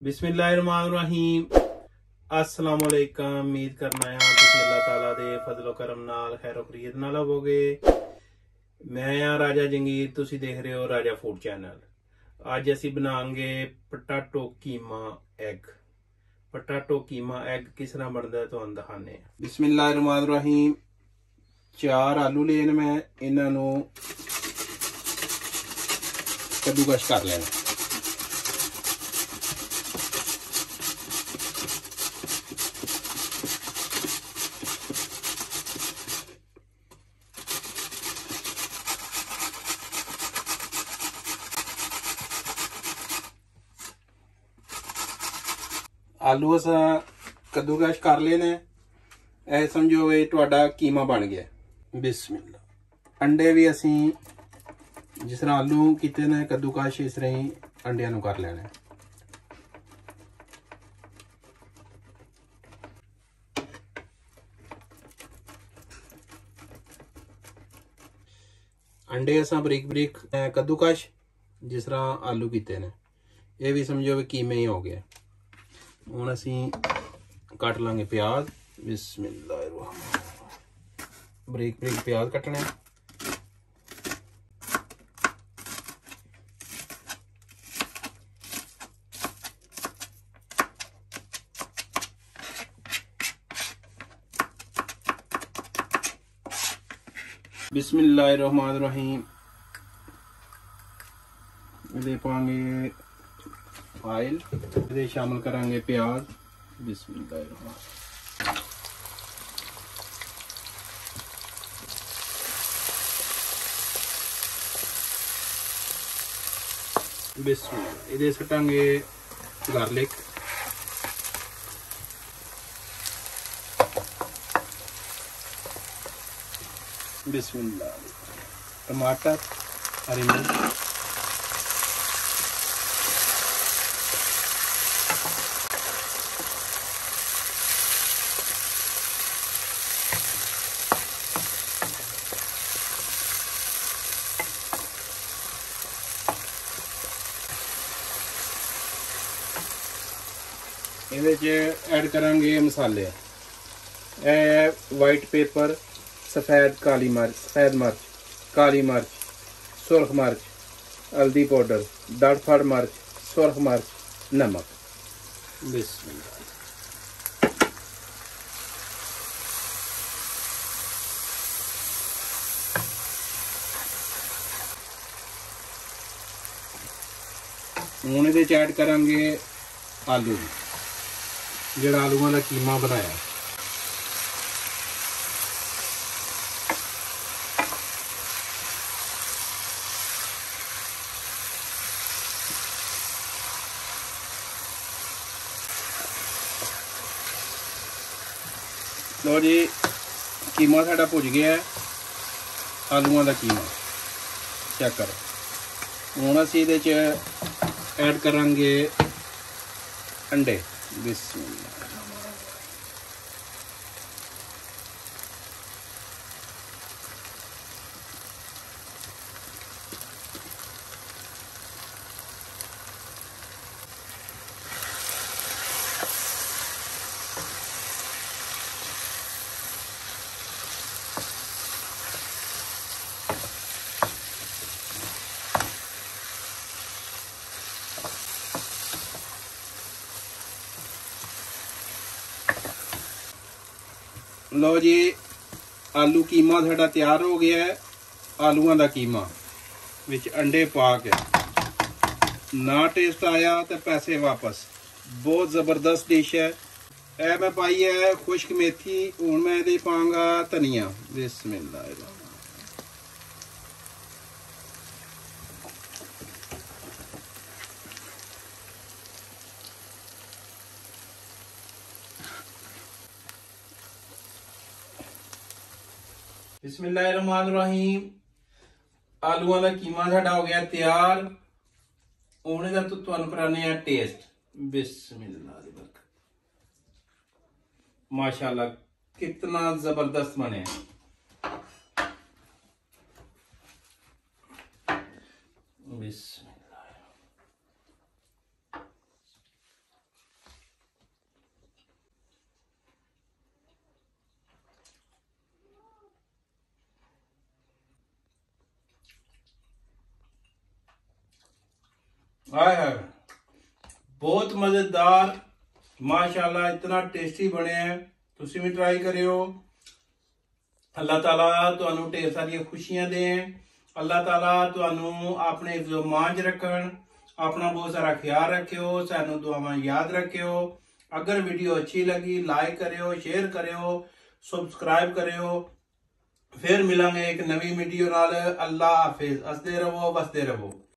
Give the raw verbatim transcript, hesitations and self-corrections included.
बिस्मिल्लाहिर्रहमानिर्रहीम। अस्सलाम वालेकुम। उम्मीद करना है तुसी अल्लाह ताला दे फजलो करम नाल खैरो खरीद नाल होवोगे। मैं आ राजा जंगीर, तुसी देख रहे हो राजा फूड चैनल। अज असी बनाएंगे potato keema egg. Potato keema egg किस तरह बनता है तो दिखाने। बिस्मिल्लाहिर्रहमानिर्रहीम। चार आलू लेने, मैं इन्हों कद्दूकश कर लेना। आलू असा कद्दूकश कर लेने। ए समझो ये तुहाडा कीमा बन गया। बिस्मिल्लाह। अंडे भी असी जिस तरह आलू किते ने कद्दूकश इस तरह ही अंडिया नू कर लेना। अंडे असा बरीक बरीक कद्दूकश जिस तरह आलू किते ने, ये भी समझो भी कीमे ही हो गया। हुण असी कट लांगे प्याज। बिस्मिल्लाह। बरीक बरीक प्याज कटने। बिस्मिल्लाहिर्रहमानिर्रहीम। ये पाएंगे ऑयल, ये शामिल करांगे प्याज। बिस्मिल्लाहिर्रहमानिर्रहीम। बिस्मिल्लाह। ये सटांगे गार्लिक। बिस्मिल्लाह। टमाटर, हरी मिर्च, ये ऐड करांगे मसाले। ए वाइट पेपर, सफ़ेद काली मिर्च, सफ़ेद मिर्च, काली मिर्च, सुरख मिर्च, हल्दी पाउडर, दाड़फड़ मिर्च, सुरख मिर्च, नमक। बिस्मिल्लाह। हुण इहदे ऐड करांगे आलू, जिहड़ा आलूआं दा कीमा बनाया। लो जी, कीमा साडा भुज गया है। आलूआं दा कीमा चेक करो। हुण असीं इहदे च ऐड करांगे अंडे। बिस्मिल्लाह। लो जी, आलू कीमा साडा तैयार हो गया है। आलूआं दा कीमा विच अंडे पा के ना टेस्ट आया तो पैसे वापस। बहुत ज़बरदस्त डिश है। ए मैं पाई है खुश्क मेथी। हुण मैं इहदे पाऊंगा धनिया। बिस्मिल्लाह। बिस्मिल्लाहिर्रहमानिर्रहीम। आलूआं दा कीमा साडा हो गया तैयार। हुण इहदा तो तुहानूं कराने आ टेस्ट। बिस्मिल्लाह। माशाल्लाह कितना जबरदस्त बने। बिस्मिल्लाह। हाय हाय बहुत मजेदार माशाल्लाह इतना टेस्टी बने हैं। तुसी भी ट्राई करियो। अल्लाह ताला तुहानू ढेर सारी खुशियां दे। अल्लाह ताला तुहानू अपने मान च रखन। अपना बहुत सारा ख्याल रखियो। सानू दुआवां याद रखियो। अगर वीडियो अच्छी लगी लाइक करियो, शेयर करियो, सब्सक्राइब करियो। फिर मिलांगे एक नवी वीडियो नाल। अल्लाह हाफिज। हसदे रहो, बसदे रहो।